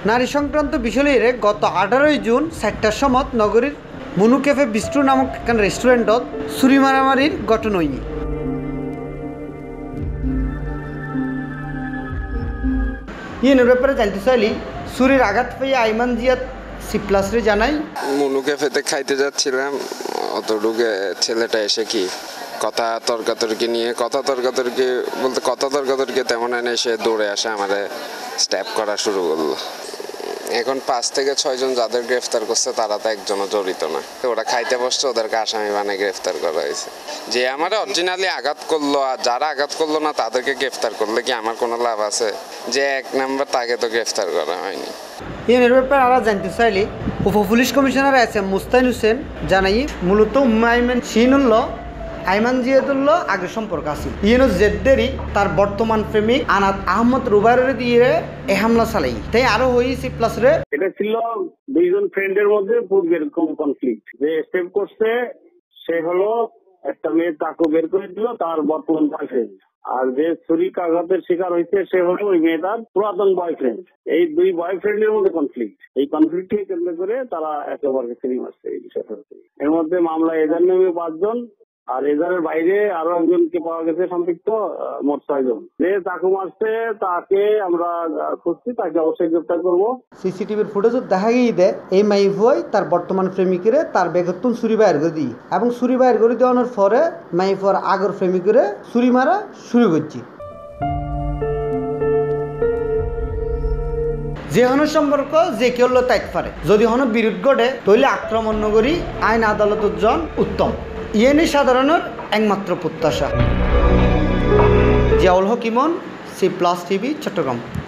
নারী সংক্রান্ত বিষয় নিয়ে গত 18 জুন 4টার সময় নগরীর মনু ক্যাফে বিস্ট্রো নামক একখান রেস্টুরেন্টত ছুরি মারামারির ঘটনা হয়নি। ইয়ের ব্যাপারে জানতে চাইলি ছুরির আঘাত পেয়ে আইমান জিয়াদ সিপ্লাসরে জানাই, মনু ক্যাফেতে খাইতে যাচ্ছিলাম, অতটুকু ছেলেটা এসে কি কথা তর্কাতর্কি তেমন এনে এসে দৌড়ে আসে আমাদের স্ট্যাপ করা শুরু করলো। এখন 5 থেকে 6 জন যাদের গ্রেফতার করছে তারা তো একজনও জড়িত না। ওরা খাইতে বসছে, ওদেরকে আসামি বানিয়ে গ্রেফতার করা হয়েছে। যে আমার অরিজিনালি আঘাত করলো আর যারা আঘাত করলো না তাদেরকে গ্রেফতার করলে কি আমার কোনো লাভ আছে? যে 1 নাম্বার তাকে তো গ্রেফতার করা হয়নি। এর ব্যাপারে আমরা জানতে চাইলে উপপুলিশ কমিশনার এসএম মুস্তাইন হোসেন জানাই, মূলত আইমান শিনুল্লাহ আইমান জিয়াদুল্লাহ আগে সম্পর্ক আছে। ইয়েনো জেদ্দেরি তার বর্তমান প্রেমিক আনাত আহমদ রুবাইরের দিয়ে এ হামলা চালাই, তাই আরো হয়েছে প্লাস রে। এটা ছিল 2 জন ফ্রেন্ডের মধ্যে পূর্বের কনফ্লিক্ট। যে স্টেপ করছে সে হলো একটা মেয়ে তাকে বের করে দিল তার বর্তমান বয়ফ্রেন্ড, আর যে ছুরিকাঘাতের শিকার হয়েছে সে হলো ওই মেয়েটার পুরাতন বয়ফ্রেন্ড। এই 2 বয়ফ্রেন্ডের মধ্যে কনফ্লিক্ট, এই কনফ্লিক্টকে কেন্দ্র করে তারা একে অপরকে ছুরি মারছে। এই বিষয়টা এর মধ্যে মামলা এজার নামে 5 জন, আর এজারের বাইরে আরো একজনকে পাওয়া গেছে সম্পৃক্ত, মোট 6 জন। যে তাকে মারছে তাকে আমরা খুঁজছি, তাকে অবশ্যই গ্রেফতার করবো। সিসিটিভির ফুটেজত দেখা গিয়ে দেয় এই মাইফুয়াই তার বর্তমান প্রেমিকের তার বেগত্তন ছুরি বাইর করে দিই, এবং ছুরি বাইর করে দেওয়ানোর পরে মাইফুয়ার আগর প্রেমিকের ছুরি মারা শুরু করছি। যে হন সম্পর্ক যে কেউ তাইত পারে, যদি হন বিরোধ ঘটে তৈলে আক্রমণ নগরী আইন আদালতের জন উত্তম। ইয়েনি সাধারণের একমাত্র প্রত্যাশা। Ziaul Haque Emon, C plus TV, Chittagong.